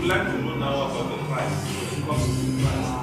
would like to know now about the price. When it comes to the price.